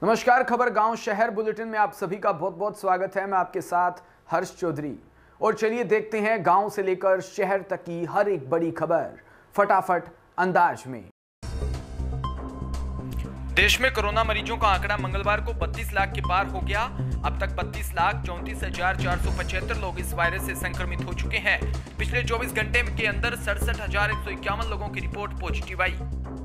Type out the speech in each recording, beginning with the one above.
नमस्कार, खबर गांव शहर बुलेटिन में आप सभी का बहुत बहुत स्वागत है। मैं आपके साथ हर्ष चौधरी और चलिए देखते हैं गांव से लेकर शहर तक की हर एक बड़ी खबर फटाफट अंदाज में। देश में कोरोना मरीजों का आंकड़ा मंगलवार को 32 लाख के पार हो गया। अब तक 32,34,475 लोग इस वायरस से संक्रमित हो चुके हैं। पिछले 24 घंटे के अंदर 67,151 लोगों की रिपोर्ट पॉजिटिव आई।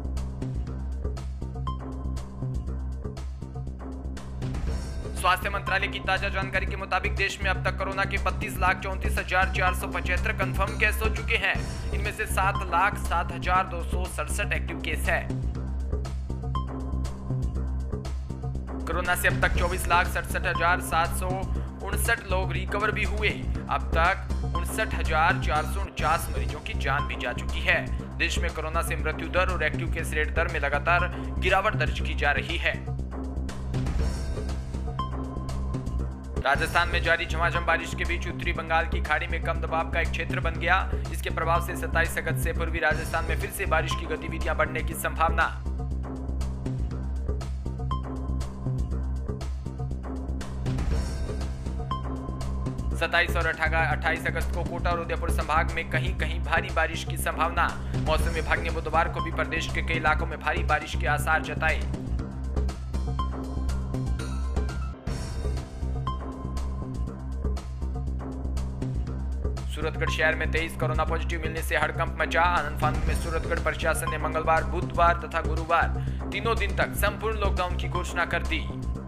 स्वास्थ्य मंत्रालय की ताजा जानकारी के मुताबिक देश में अब तक कोरोना के 32,34,475 कंफर्म केस हो चुके हैं। इनमें से 7,07,267 एक्टिव केस है। कोरोना से अब तक 24,67,759 लोग रिकवर भी हुए। अब तक 59,449 मरीजों की जान भी जा चुकी है। देश में कोरोना से मृत्यु दर और एक्टिव केस रेट दर में लगातार गिरावट दर्ज की जा रही है। राजस्थान में जारी झमाझम बारिश के बीच उत्तरी बंगाल की खाड़ी में कम दबाव का एक क्षेत्र बन गया। इसके प्रभाव से 27 अगस्त से पूर्वी राजस्थान में फिर से बारिश की गतिविधियां बढ़ने की संभावना। सत्ताईस और 28 अगस्त को कोटा और उदयपुर संभाग में कहीं कहीं भारी बारिश की संभावना। मौसम विभाग ने बुधवार को भी प्रदेश के कई इलाकों में भारी बारिश के आसार जताए। सूरतगढ़ शहर में 23 कोरोना पॉजिटिव मिलने से हड़कंप मचा। आनंद-फानन में सूरतगढ़ प्रशासन ने मंगलवार, बुधवार तथा गुरुवार तीनों दिन तक संपूर्ण लॉकडाउन की घोषणा कर दी।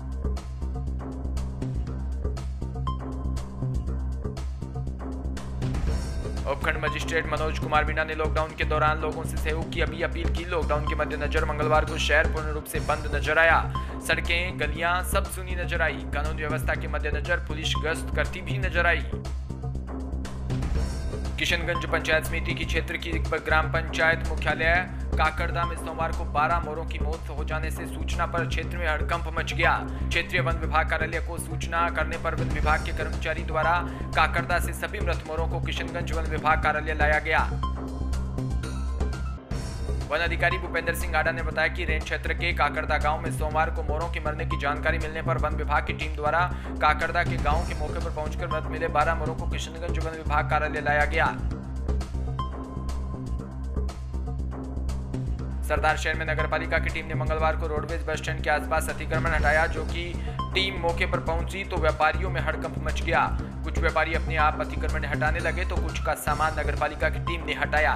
उपखंड मजिस्ट्रेट मनोज कुमार मीणा ने लॉकडाउन के दौरान लोगों से सहयोग की अभी अपील की। लॉकडाउन के मद्देनजर मंगलवार को शहर पूर्ण रूप से बंद नजर आया। सड़कें, गलियां सब सुनी नजर आई। कानून व्यवस्था के मद्देनजर पुलिस गश्त करती भी नजर आई। किशनगंज पंचायत समिति की क्षेत्र की ग्राम पंचायत मुख्यालय काकड़दा में सोमवार को 12 मोरों की मौत हो जाने से सूचना पर क्षेत्र में हड़कंप मच गया। क्षेत्रीय वन विभाग कार्यालय को सूचना करने पर वन विभाग के कर्मचारी द्वारा काकड़दा से सभी मृत मोरों को किशनगंज वन विभाग कार्यालय लाया गया। वन अधिकारी भूपेंद्र सिंह आडा ने बताया कि रेंज क्षेत्र के काकड़दा गांव में सोमवार को मोरों के मरने की जानकारी मिलने पर वन विभाग की टीम द्वारा काकड़दा के गांव के मौके पर पहुंचकर मृत मिले 12 मोरों को किशनगंज वन विभाग कार्यालय लाया गया। सरदार शहर में नगरपालिका की टीम ने मंगलवार को रोडवेज बस स्टैंड के आसपास अतिक्रमण हटाया। जो कि टीम मौके पर पहुंची तो व्यापारियों में हड़कंप मच गया। कुछ व्यापारी अपने आप अतिक्रमण हटाने लगे तो कुछ का सामान नगरपालिका की टीम ने हटाया।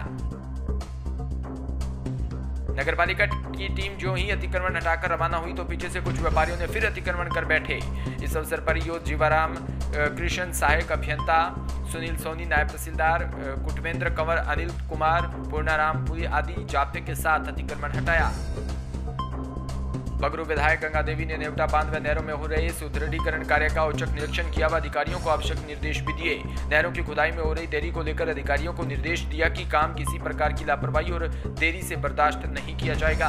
नगरपालिका की टीम जो ही अतिक्रमण हटाकर रवाना हुई तो पीछे से कुछ व्यापारियों ने फिर अतिक्रमण कर बैठे। इस अवसर पर योग जीवाराम कृष्ण, सहायक अभियंता सुनील सोनी, नायब तहसीलदार कुटवेंद्र कंवर, अनिल कुमार, पूर्णाराम पुरी आदि जाब्ते के साथ अतिक्रमण हटाया। बगरू विधायक गंगा देवी ने नेवटा बांध व नहरों में हो रहे सुदृढ़ीकरण कार्य का औचक निरीक्षण किया व अधिकारियों को आवश्यक निर्देश भी दिए। नहरों की खुदाई में हो रही देरी को लेकर अधिकारियों को निर्देश दिया कि काम किसी प्रकार की लापरवाही और देरी से बर्दाश्त नहीं किया जाएगा।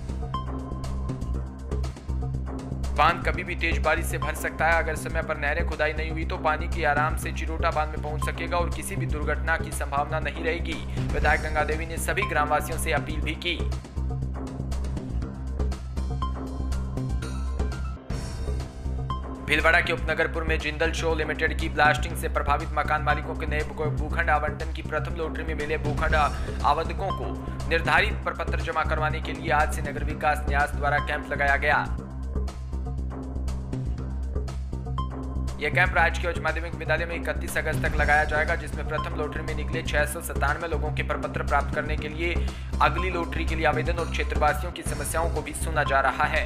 बांध कभी भी तेज बारिश से भर सकता है। अगर समय पर नहरें खुदाई नहीं हुई तो पानी की आराम से चिरोटा बांध में पहुंच सकेगा और किसी भी दुर्घटना की संभावना नहीं रहेगी। विधायक गंगा देवी ने सभी ग्रामवासियों से अपील भी की। भीलवाड़ा के उपनगरपुर में जिंदल शो लिमिटेड की ब्लास्टिंग से प्रभावित मकान मालिकों के नए भूखंड आवंटन की प्रथम लॉटरी में मिले भूखंड आवेदकों को निर्धारित प्रपत्र जमा करवाने के लिए आज से नगर विकास न्यास द्वारा कैंप लगाया गया। यह कैंप राजकीय उच्च माध्यमिक विद्यालय में 31 अगस्त तक लगाया जाएगा, जिसमें प्रथम लॉटरी में निकले 697 लोगों के प्रपत्र प्राप्त करने के लिए अगली लॉटरी के लिए आवेदन और क्षेत्रवासियों की समस्याओं को भी सुना जा रहा है।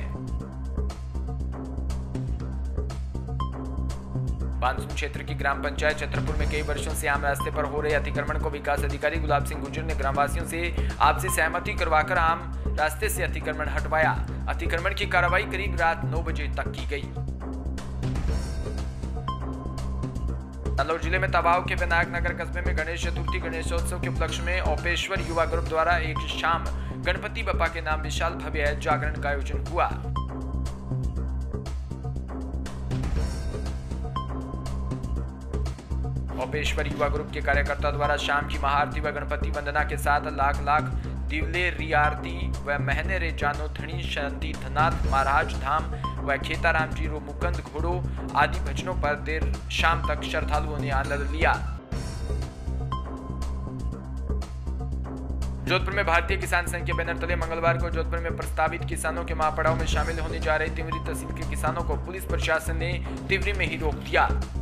बानसून क्षेत्र की ग्राम पंचायत छतरपुर में कई वर्षों से आम रास्ते पर हो रहे अतिक्रमण को विकास अधिकारी गुलाब सिंह गुर्जर ने ग्रामवासियों से आपसी सहमति करवाकर आम रास्ते से अतिक्रमण हटवाया। अतिक्रमण की कार्रवाई करीब रात 9 बजे तक की गई। जालौर जिले में तवाव के विनायक नगर कस्बे में गणेश चतुर्थी गणेशोत्सव के उपलक्ष्य में ओपेश्वर युवा ग्रुप द्वारा एक शाम गणपति बप्पा के नाम विशाल भव्य जागरण का आयोजन हुआ। ओपेश्वर युवा ग्रुप के कार्यकर्ता द्वारा शाम की महाआरती व गणपति वंदना के साथ लाख लाख दिवले रियारती व महने रे जानो धनी शांति धनाथ महाराज धाम व खेताराम जीरो मुकंद घोड़ो आदि भजनों पर देर शाम तक श्रद्धालुओं ने आनंद लिया। जोधपुर में भारतीय किसान संघ के बैनर तले मंगलवार को जोधपुर में प्रस्तावित किसानों के महापड़ाव में शामिल होने जा रहे तिवरी तहसील के किसानों को पुलिस प्रशासन ने तिवरी में ही रोक दिया।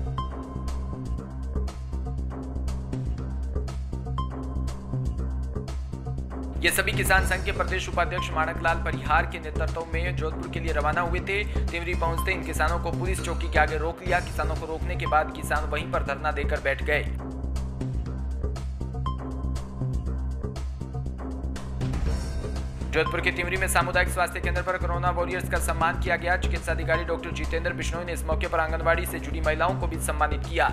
ये सभी किसान संघ के प्रदेश उपाध्यक्ष माणक लाल परिहार के नेतृत्व में जोधपुर के लिए रवाना हुए थे। तिवरी पहुंचते इन किसानों को पुलिस चौकी के आगे रोक लिया। किसानों को रोकने के बाद किसान वहीं पर धरना देकर बैठ गए। जोधपुर के तिवरी में सामुदायिक स्वास्थ्य केंद्र पर कोरोना वॉरियर्स का सम्मान किया गया। चिकित्सा अधिकारी डॉक्टर जितेंद्र बिश्नोई ने इस मौके पर आंगनबाड़ी से जुड़ी महिलाओं को भी सम्मानित किया।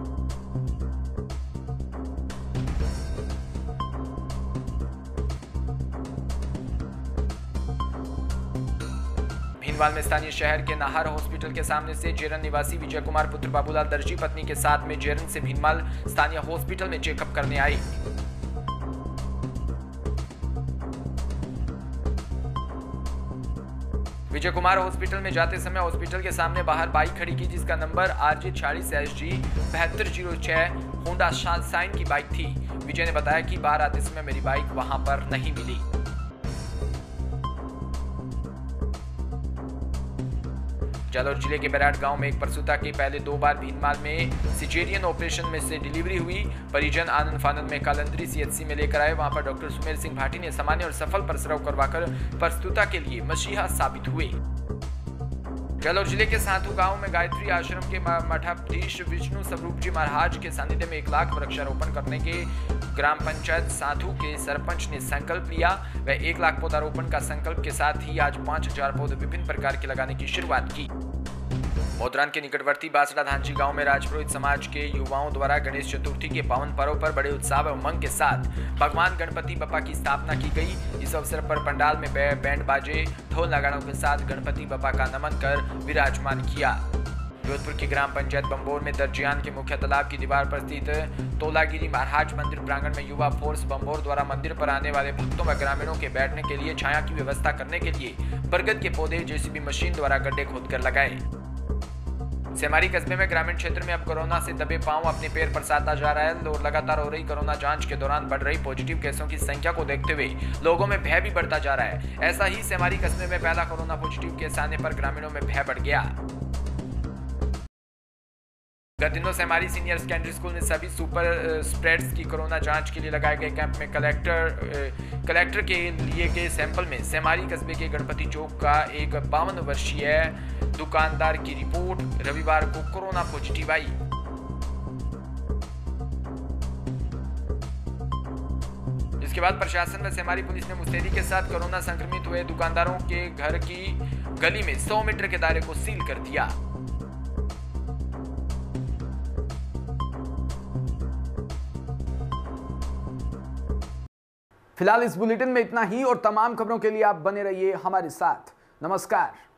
भीनमाल में स्थानीय शहर के नाहर हॉस्पिटल के सामने से जेरन निवासी विजय कुमार पुत्र बाबूलाल दर्जी पत्नी के साथ में जेरन से भीनमाल स्थानीय हॉस्पिटल में चेकअप करने आई। विजय कुमार हॉस्पिटल में जाते समय हॉस्पिटल के सामने बाहर बाइक खड़ी की जिसका नंबर RJ 40 SG 7206 होंडा शाइन की बाइक थी। विजय ने बताया कि बाहर आते समय मेरी बाइक वहां पर नहीं मिली। जालौर जिले के बैराट गांव में एक प्रसूता की पहले 2 बार भीनमाल में सिजेरियन ऑपरेशन में से डिलीवरी हुई। परिजन आनंद फानंद में कालंदरी CHC में लेकर आए। वहां पर डॉक्टर सुमेर सिंह भाटी ने सामान्य और सफल प्रसव करवाकर प्रसूता के लिए मसीहा साबित हुए। जालौर जिले के साधु गांव में गायत्री आश्रम के मठाधीश विष्णु स्वरूप जी महाराज के सानिध्य में 1 लाख वृक्षारोपण करने के ग्राम पंचायत साधु के सरपंच ने संकल्प लिया। वह 1 लाख पौधारोपण का संकल्प के साथ ही आज 5000 पौधे विभिन्न प्रकार के लगाने की शुरुआत की। मोदरान के निकटवर्ती बासड़ा धांची गांव में राजपुरोहित समाज के युवाओं द्वारा गणेश चतुर्थी के पावन पर्व पर बड़े उत्साह व उमंग के साथ भगवान गणपति बप्पा की स्थापना की गई। इस अवसर पर पंडाल में बैंड बाजे ढोल नगाड़ों के साथ गणपति बप्पा का नमन कर विराजमान किया। जोधपुर की ग्राम पंचायत बंबोर में दर्जियान के मुख्य तालाब की दीवार पर स्थित तोलागिरी महाराज मंदिर प्रांगण में युवा फोर्स बंबोर द्वारा मंदिर पर आने वाले भक्तों व ग्रामीणों के बैठने के लिए छाया की व्यवस्था करने के लिए बरगद के पौधे JCB मशीन द्वारा गड्ढे खोदकर लगाए। सेमारी कस्बे में ग्रामीण क्षेत्र में अब कोरोना से दबे पांव अपने पैर बरसाता जा रहा है और लगातार हो रही कोरोना जांच के दौरान बढ़ रही पॉजिटिव केसों की संख्या को देखते हुए लोगों में भय भी बढ़ता जा रहा है। ऐसा ही सेमारी कस्बे में पहला कोरोना पॉजिटिव केस आने पर ग्रामीणों में भय बढ़ गया। गत दिनों सेमारी सीनियर सेकेंडरी स्कूल में सभी सुपर स्प्रेड्स की कोरोना जांच के लिए लगाए गए कैंप में कलेक्टर के लिए गए सैंपल में सेमारी कस्बे के गणपति चौक का एक 52 वर्षीय दुकानदार की रिपोर्ट रविवार को कोरोना पॉजिटिव आई। इसके बाद प्रशासन व सेमारी पुलिस ने मुस्तैदी के साथ कोरोना संक्रमित हुए दुकानदारों के घर की गली में 100 मीटर के दायरे को सील कर दिया। फिलहाल इस बुलेटिन में इतना ही और तमाम खबरों के लिए आप बने रहिए हमारे साथ। नमस्कार।